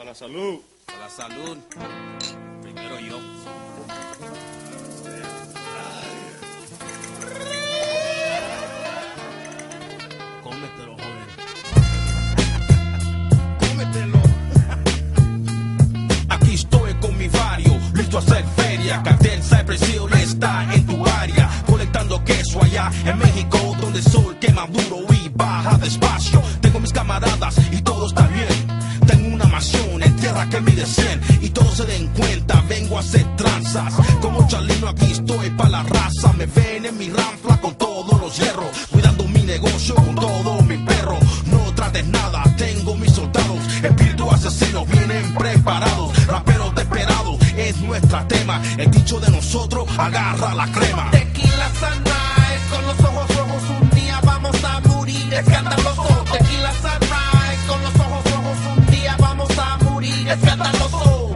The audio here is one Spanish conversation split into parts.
Para la salud. Para la salud. Primero yo. Cómetelo, joven. Cómetelo. Aquí estoy con mi barrio, listo a hacer feria. Cartel Cypress Hill está en tu área, colectando queso allá en México, donde el sol quema duro y baja despacio. Tengo mis camaradas y todo está bien. Tengo una mansión en tierra que mide 100 y todos se den cuenta, vengo a hacer tranzas. Como Chalino aquí estoy pa' la raza. Me ven en mi ranfla con todos los hierros, cuidando mi negocio con todo mi perro. No trates nada, tengo mis soldados, espíritus asesinos vienen preparados. Raperos desesperados es nuestra tema, el dicho de nosotros agarra la crema. Tequila Sunrise, con los ojos rojos un día vamos a morir escandaloso. Tequila Sunrise, con los ojos rojos un día vamos a morir escandaloso.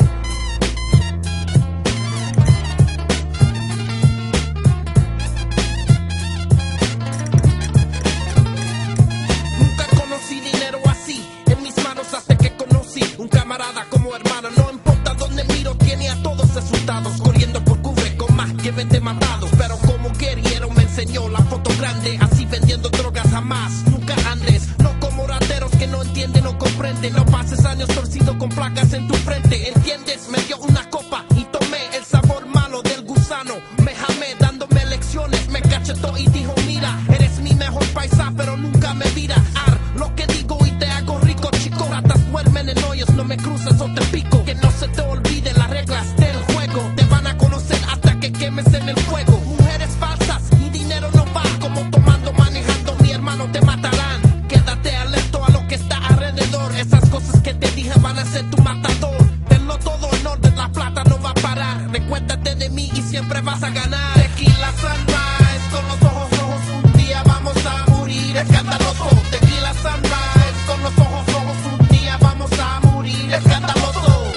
Nunca conocí dinero así en mis manos hasta que conocí un camarada como hermano. No importa dónde miro, tiene a todos asustados, corriendo por cubre con más que 20 matados. Pero como guerrero me enseñó la foto grande, así vendiendo drogas jamás, nunca andes. No como rateros que no entienden o comprenden. No pases años torcido con placas en tu frente, ¿entiendes? Me dio una copa y tomé el sabor malo del gusano. Me jamé dándome lecciones, me cachetó y dijo: mira, eres mi mejor paisa, pero nunca me vira. Lo que digo y te hago rico, chico. Ratas duermen en hoyos, no me cruces o te pico. Que no se te olvide las reglas del juego. Te van a conocer hasta que quemes en el fuego. Mujeres falsas y dinero no va. Como tomando, manejando, mi hermano, te matarán. Quédate alerta a lo que está alrededor. Esas cosas que te dije van a ser tu matador. Tenlo todo en orden, la plata no va a parar. Recuérdate de mí y siempre vas a ganar. Tequila Sunrise, con los ojos rojos un día vamos a morir escandaloso. Tequila Sunrise, con los ojos rojos un día vamos a morir escandaloso.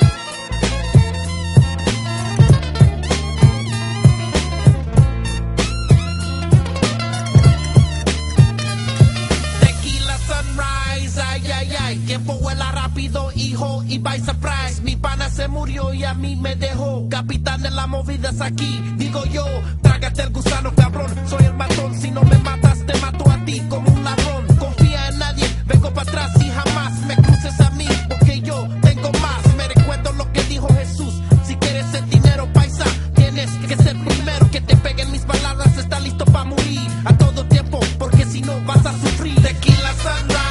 Tequila Sunrise, ay, ay, ay. Tiempo vuela rápido, hijo, y by surprise. Mi pana se murió y a mí me dejó. Capitán de las movidas aquí, digo yo. Trágate el gusano, cabrón. Soy el matón, si no me matas, te mato a ti como un ladrón. Confía en nadie, vengo para atrás y jamás me cruces a mí, porque yo tengo más. Me recuerdo lo que dijo Jesús: si quieres el dinero, paisa, tienes que ser primero. Que te peguen mis palabras, está listo para morir a todo tiempo, porque si no vas a sufrir. Tequila Sunrise.